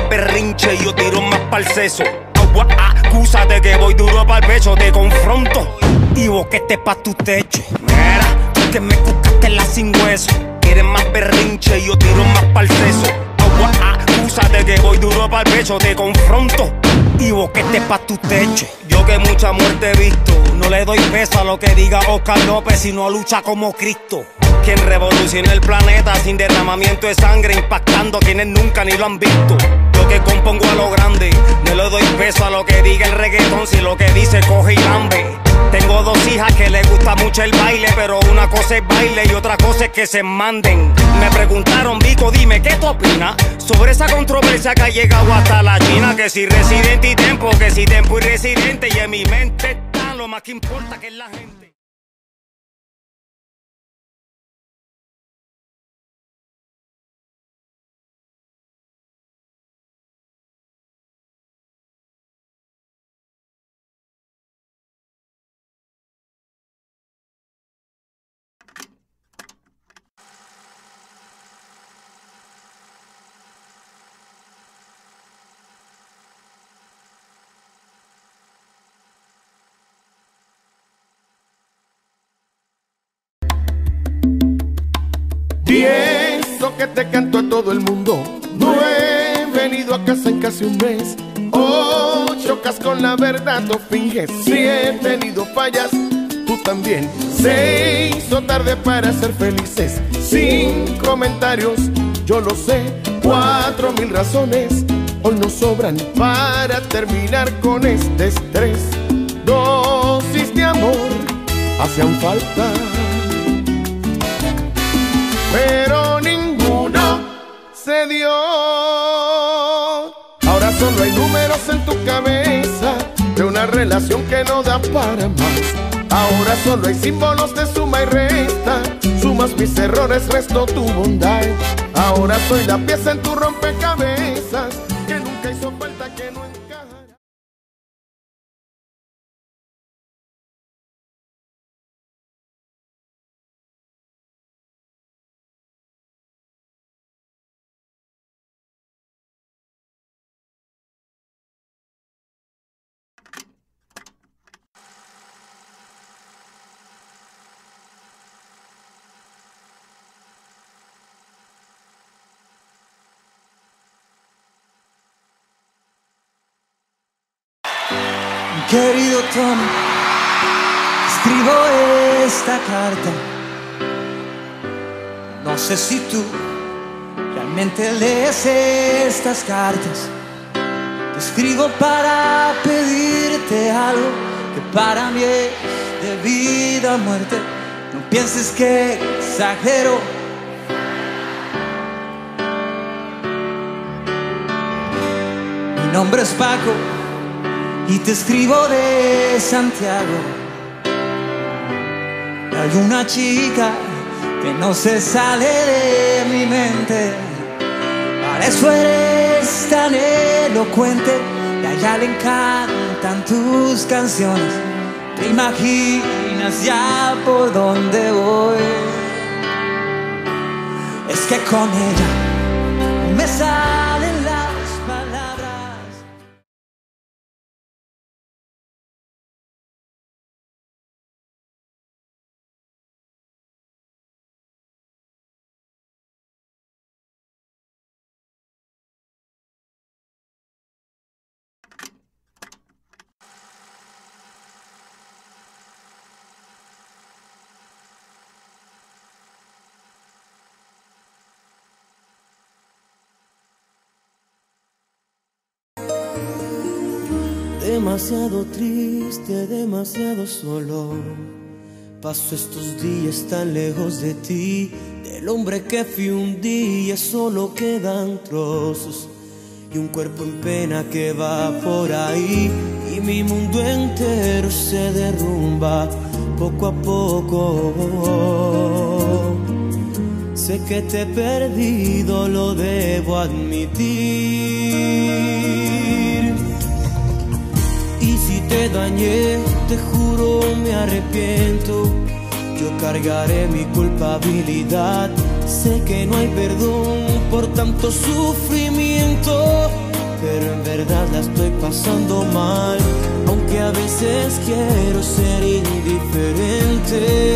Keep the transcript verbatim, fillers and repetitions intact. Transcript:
más berrinche y yo tiro más pa'l seso. Acúsate que voy duro pa'l pecho, te confronto y boquete pa' tu techo. Mira, tú que me cucaste la sin hueso. Quieres más berrinche y yo tiro más pa'l seso. Acúsate que voy duro pa'l pecho, te confronto y boquete pa' tu techo. Yo que mucha muerte he visto, no le doy peso a lo que diga Oscar López, sino lucha como Cristo. Quien revoluciona el planeta sin derramamiento de sangre, impactando a quienes nunca ni lo han visto. Yo que compongo a lo grande, no le doy peso a lo que diga el reggaetón, si lo que dice coge y lambe. Tengo dos hijas que les gusta mucho el baile, pero una cosa es baile y otra cosa es que se manden. Me preguntaron, Vico, dime, ¿qué tú opinas sobre esa controversia que ha llegado hasta la China? Que si Residente y Tempo, que si Tempo y Residente, y en mi mente está lo más que importa que es la gente. Y eso que te canto a todo el mundo. No he venido a casa en casi un mes. Oh, chocas con la verdad, no finges. Si he tenido fallas, tú también. Se hizo tarde para ser felices. Sin comentarios, yo lo sé. Cuatro mil razones hoy nos sobran para terminar con este estrés. Dosis de amor hacían falta, pero ninguno se dio. Ahora solo hay números en tu cabeza de una relación que no da para más. Ahora solo hay símbolos de suma y resta. Sumas mis errores, resto tu bondad. Ahora soy la pieza en tu rompecabezas que nunca hizo falta, que no encaja. Querido Tom, escribo esta carta. No sé si tú realmente lees estas cartas. Te escribo para pedirte algo que para mí es de vida o muerte. No pienses que exagero. Mi nombre es Paco y te escribo de Santiago. Hay una chica que no se sale de mi mente. Para eso eres tan elocuente y a ella le encantan tus canciones. Te imaginas ya por dónde voy. Es que con ella no me salen las palabras. Demasiado triste, demasiado solo. Paso estos días tan lejos de ti, del hombre que fui un día. Solo quedan trozos y un cuerpo en pena que va por ahí. Y mi mundo entero se derrumba poco a poco. Sé que te he perdido, lo debo admitir. Y si te dañé, te juro me arrepiento. Yo cargaré mi culpabilidad. Sé que no hay perdón por tanto sufrimiento. pero en verdad la estoy pasando mal, aunque a veces quiero ser indiferente.